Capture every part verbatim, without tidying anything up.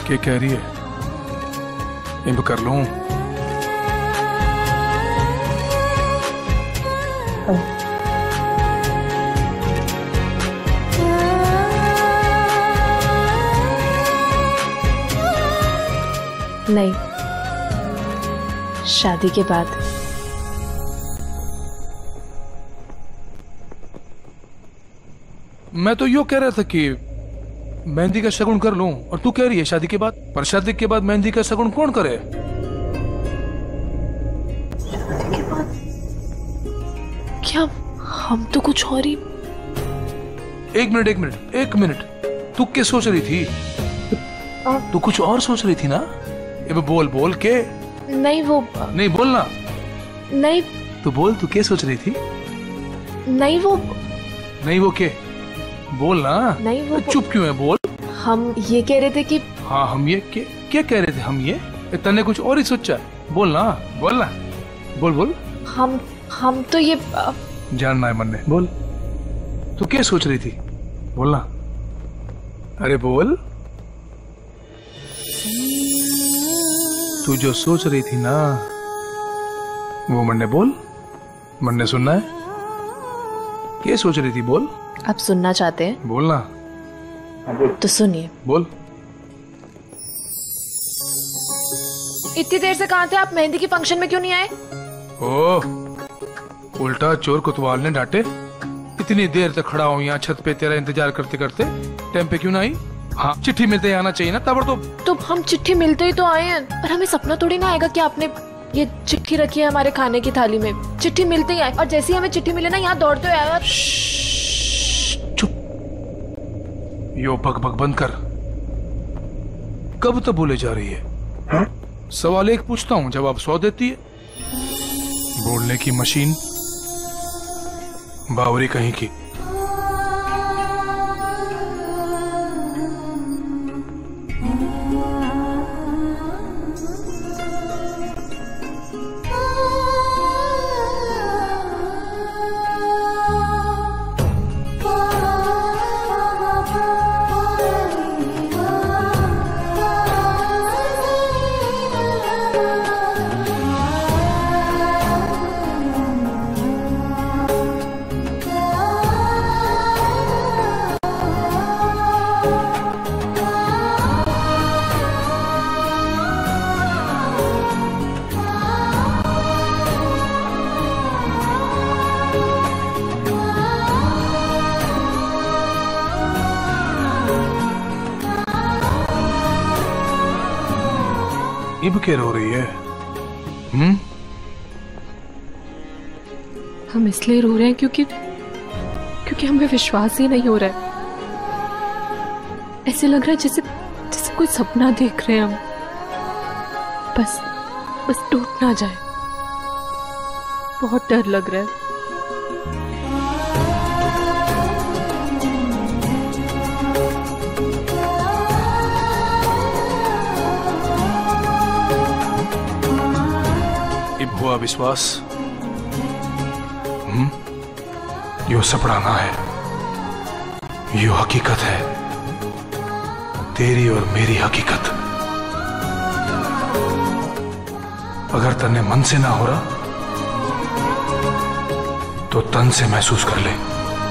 क्या कह रही है? इब कर लूं? नहीं, शादी के बाद। मैं तो यो कह रहा था कि मेहंदी का शगुन कर लूं, और तू कह रही है शादी के बाद। पर शादी के बाद मेहंदी का शगुन कौन करे? शादी के बाद क्या हम तो कुछ और ही। एक मिनट एक मिनट एक मिनट तू क्या सोच रही थी? तू कुछ और सोच रही थी ना? ये बोल बोल के। नहीं वो नहीं बोलना। नहीं तू बोल, तू क्या सोच रही थी? नहीं वो नहीं वो के बोल ना। नहीं वो चुप क्यों है? बोल। हम ये कह रहे थे कि हाँ हम ये के, क्या कह रहे थे? हम ये तने कुछ और ही सोचा। बोल ना बोल ना बोल बोल। हम हम तो ये जानना है मन में। बोल तू क्या सोच रही थी? बोलना। अरे बोल। तू जो सोच रही थी ना वो मन ने बोल। मन ने सुनना है। क्या सोच रही थी? बोल। आप सुनना चाहते हैं? बोलना। तो सुनिए। बोल। इतनी देर से कहाँ थे आप? मेहंदी की फंक्शन में क्यों नहीं आए? ओह, उल्टा चोर कोतवाल ने डांटे। इतनी देर तक खड़ा हूँ यहाँ छत पे तेरा इंतजार करते करते। टाइम पे क्यों ना आई? हाँ चिट्ठी मिलते ही आना चाहिए ना तब। तो तो हम चिट्ठी मिलते ही तो आए हैं, पर हमें सपना थोड़ी ना आएगा कि आपने ये चिट्ठी रखी है हमारे खाने की थाली में। चिट्ठी मिलते ही आए, और जैसे ही हमें चिट्ठी मिले ना यहाँ दौड़ते हुए आए। चुप, यो बक बक बंद कर। कब तक बोले जा रही है? हा? सवाल एक पूछता हूँ, जवाब सौ देती है। बोलने की मशीन बावरी कहीं की। इब क्या रो रही है? हम्म? हम इसलिए रो रहे हैं क्योंकि क्योंकि हमें विश्वास ही नहीं हो रहा है। ऐसे लग रहा है जैसे जैसे कोई सपना देख रहे हैं हम। बस बस टूट ना जाए। बहुत डर लग रहा है। हुआ विश्वास? हम्म? यो सपना ना है, यो हकीकत है। तेरी और मेरी हकीकत। अगर तन्ने मन से ना हो रहा तो तन से महसूस कर ले।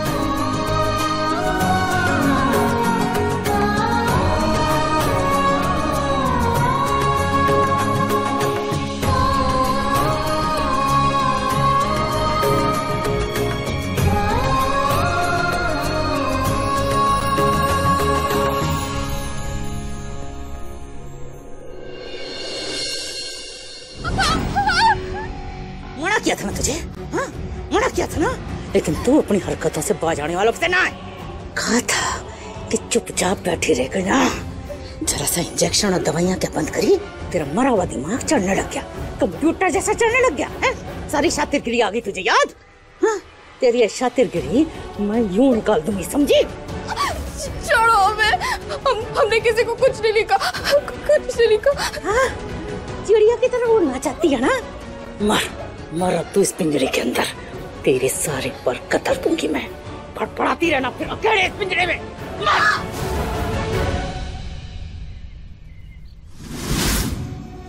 किया था ना तुझे? हाँ? मना किया था ना, लेकिन तू अपनी हरकतों से बाज आने वालों से ना है। कहा था कि चुपचाप बैठी रह गई ना। जरा सा इंजेक्शन और दवाइयां क्या बंद करी, तेरा मरा हुआ दिमाग चढ़ने लग गया, कंप्यूटर जैसा चढ़ने लग गया है। सारी शातिरगिरी आ गई तुझे याद? हाँ? तेरी ये शातिरगिरी मैं यूं निकाल दूंगी, समझी? छोड़ो हमें, हम हमने किसी को कुछ नहीं लिखा, कुछ नहीं लिखा। हाँ? चिड़िया की तरह उड़ना चाहती है ना? मर मर अब तू इस पिंजरे के अंदर। तेरे सारे पर कतर दूंगी मैं। फड़फड़ाती रहना फिर अकेले इस पिंजरे में। मर।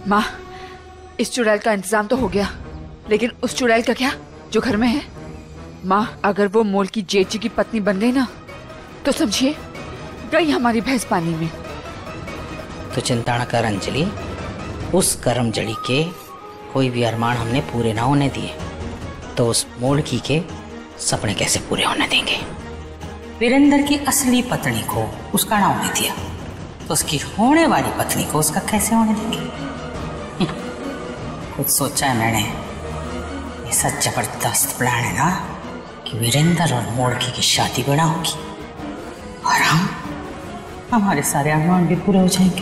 माँ, इस चुड़ैल का इंतजाम तो हो गया, लेकिन उस चुड़ैल का क्या जो घर में है? माँ, अगर वो मोल की जेठ जी की पत्नी बन गई ना, तो समझिए गई हमारी भैंस पानी में। तो चिंता न कर अंजलि, उस कर्म जड़ी के कोई भी अरमान हमने पूरे ना होने दिए, तो उस मोड़की के सपने कैसे पूरे होने देंगे? वीरेंद्र की असली पत्नी को उसका ना होने दिया, तो उसकी होने वाली पत्नी को उसका कैसे होने देंगे? खुद सोचा है मैंने, ऐसा जबरदस्त प्लान है ना कि वीरेंद्र और मोड़की की शादी भी ना होगी और हम हमारे सारे अरमान भी पूरे हो जाएंगे।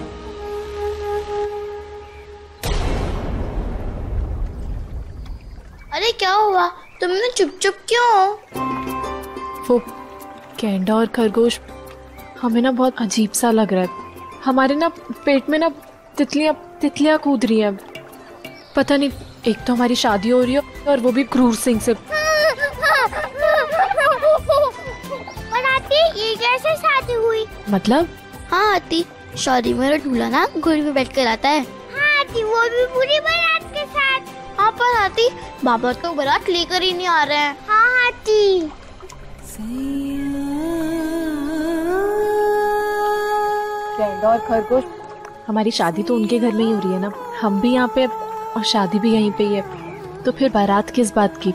अरे क्या हुआ, तुमने चुप चुप क्यों? वो गेंडा और खरगोश हमें ना बहुत अजीब सा लग रहा है। हमारे ना पेट में ना तितलियां तितलियां कूद रही हैं। पता नहीं, एक तो हमारी शादी हो रही है और वो भी क्रूर सिंह से। और आती, ये कैसे शादी हुई? मतलब? हाँ आती, शादी में दूल्हा ना घोड़ी में बैठ कर आता है। हाँ आती, वो भी पूरी बारात के साथ। हाँ पर आती, बाबा तो बारात लेकर ही नहीं आ रहे हैं। हाँ आती। गेंडा और खरगोश, हमारी शादी तो उनके घर में ही हो रही है ना, हम भी यहाँ पे और शादी भी यहीं पे ही है, तो फिर बारात किस बात की?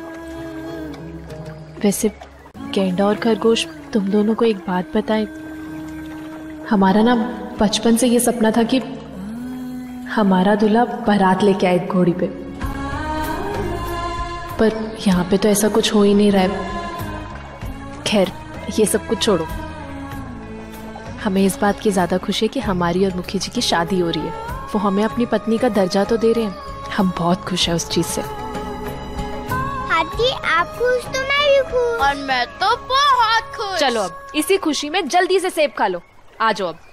वैसे गेंडा और खरगोश, तुम दोनों को एक बात बताएं, हमारा ना बचपन से ये सपना था कि हमारा दूल्हा बारात लेके आए घोड़ी पे, पर यहाँ पे तो ऐसा कुछ हो ही नहीं रहा है। खैर, ये सब कुछ छोड़ो, हमें इस बात की ज्यादा खुशी है कि हमारी और मुखी जी की शादी हो रही है। वो हमें अपनी पत्नी का दर्जा तो दे रहे हैं, हम बहुत खुश हैं उस चीज से। आती, आप खुश तो मैं भी खुश। और मैं तो बहुत खुश। चलो अब इसी खुशी में जल्दी से सेब खा लो, आ जाओ अब।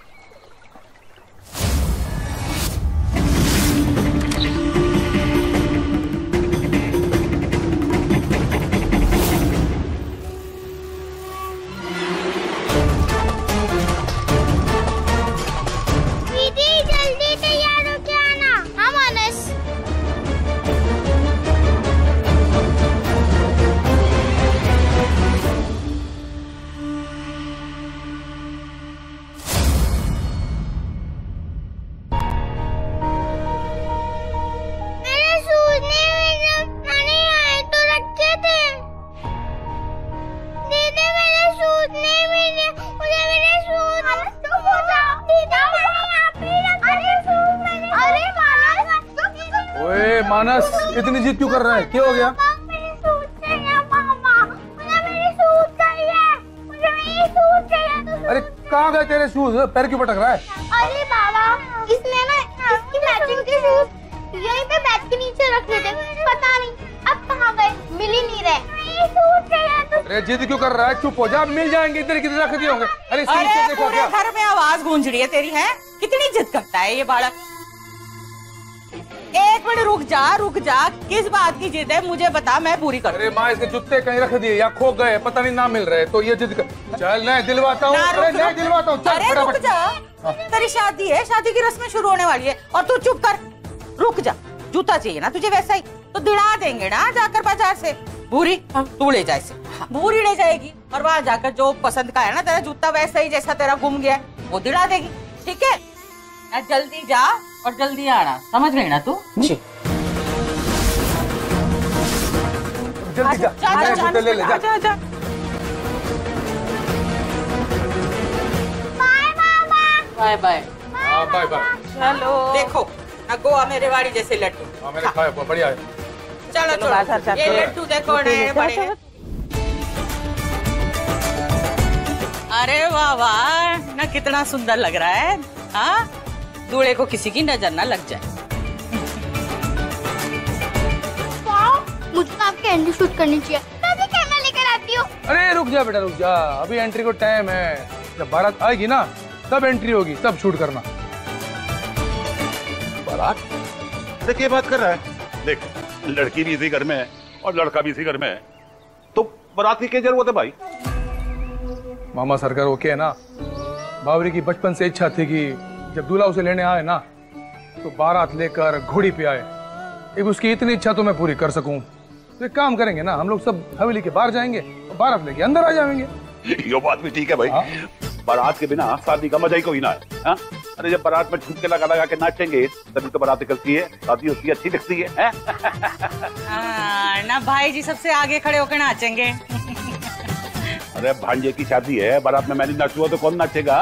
मानस, इतनी जिद क्यों कर रहा है? क्या हो गया? अरे कहाँ गए तेरे शूज? पैर क्यों पटक रहा है? अरे बाबा, इसने ना इसकी मैचिंग के शूज यहीं पे बेड के नीचे रखे थे, पता नहीं अब कहाँ गए, मिल ही नहीं रहे। अरे जिद क्यों कर रहा है? चुप हो जा, मिल जाएंगे। इधर किधर रख दिए होंगे। अरे अरे पूरे घर में आवाज गूंज रही है तेरी, है? कितनी जिद करता है ये बालक। एक मिनट रुक जा, रुक जा, किस बात की जिद है मुझे बता, मैं पूरी कर। अरे माँ, इसके जूते कहीं रख दिए या खो गए, पता नहीं, ना मिल रहे, तो ये जिद कर। चल नहीं दिलवाता हूँ, अरे नहीं दिलवाता हूँ। अरे रुक जा, तेरी शादी है, शादी की रस्में शुरू होने वाली है और तू चुप कर। रुक जा, जूता चाहिए ना तुझे, वैसा ही तो दिला देंगे ना जाकर बाजार से। भूरी तू ले जा इसे, भूरी ले जाएगी और वहाँ जाकर जो पसंद का है ना तेरा जूता, वैसा ही जैसा तेरा गुम गया वो दिला देगी, ठीक है? जल्दी जा और जल्दी आना, समझ गई ना तू? जी। जल्दी जा, जा, जा, ले ले, जा। जा, जा। बाय बाबा। Bye bye. हाँ बाय बाय। चलो देखो ना, गोवा मेरे वाड़ी जैसे लड्डू। हाँ मैंने खाया, बढ़िया है। चलो चलो, ये लड्डू देखो नए बड़े हैं। अरे वाह वाह, ना कितना सुंदर लग रहा है। हाँ, दूल्हे को किसी की नजर ना लग जाए। मुझे तो आपकी एंट्री शूट करनी चाहिए, मैं भी कैमरा लेकर आती हूँ। अरे रुक जा बेटा, रुक जा, अभी एंट्री को टाइम है। जब बारात आएगी ना तब एंट्री होगी, तब शूट करना। बारात? देख ये बात कर रहा है, देख लड़की भी इसी घर में है और लड़का भी इसी घर में है, तो बारात की क्या जरूरत है भाई? मामा सरकार ओके है ना? बावरी की बचपन से इच्छा थी कि जब दूल्हा उसे लेने आए ना तो बारात लेकर घोड़ी पे आए। एक उसकी इतनी इच्छा तो मैं पूरी कर सकूं। तो एक काम करेंगे ना, हम लोग सब हवेली के बाहर जाएंगे और बारात लेके अंदर आ जाएंगे। ये बात भी ठीक है भाई। हाँ? बारात के बिना शादी का मजा ही कोई ना है। हाँ? अरे जब बारात में झुमके लगा लगा के नाचेंगे तभी तो बारात निकलती है, शादी होती है, अच्छी लगती है, है? हाँ, ना भाई जी सबसे आगे खड़े होकर नाचेंगे। अरे भांजे की शादी है, बारात में मैं नहीं नाचूंगा तो कौन नाचेगा?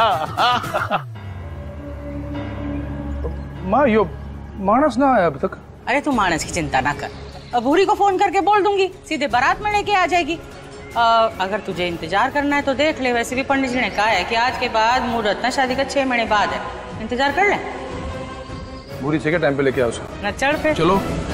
माँ यो मानस ना आया अब तक। अरे तू मानस की चिंता ना कर, अब भूरी को फोन करके बोल दूंगी, सीधे बारात में लेके आ जाएगी। आ, अगर तुझे इंतजार करना है तो देख ले, वैसे भी पंडित जी ने कहा है कि आज के बाद मुहूर्त ना शादी का छह महीने बाद है, इंतजार कर ले। भूरी से क्या टाइम पे लेके आओ उसे। न चढ़ पे चलो।